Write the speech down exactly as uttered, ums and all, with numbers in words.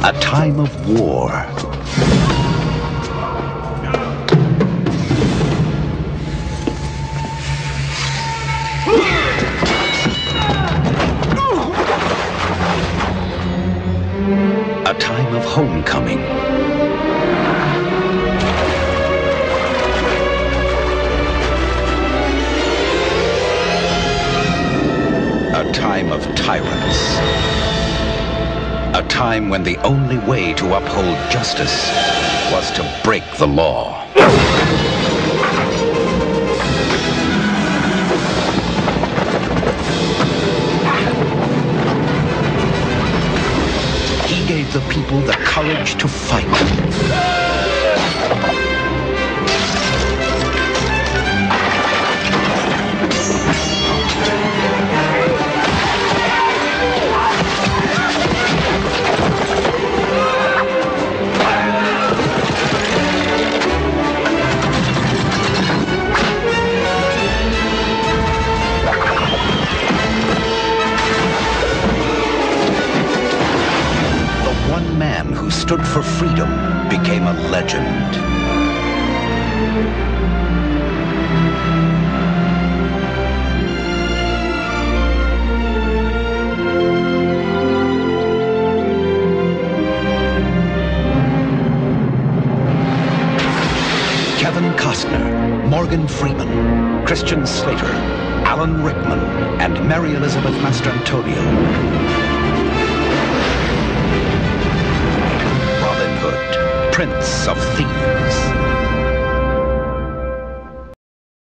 A time of war. A time of homecoming. A time of tyrants. A time when the only way to uphold justice was to break the law. He gave the people the courage to fight. One man who stood for freedom became a legend. Kevin Costner, Morgan Freeman, Christian Slater, Alan Rickman, and Mary Elizabeth Mastrantonio. Prince of Thieves.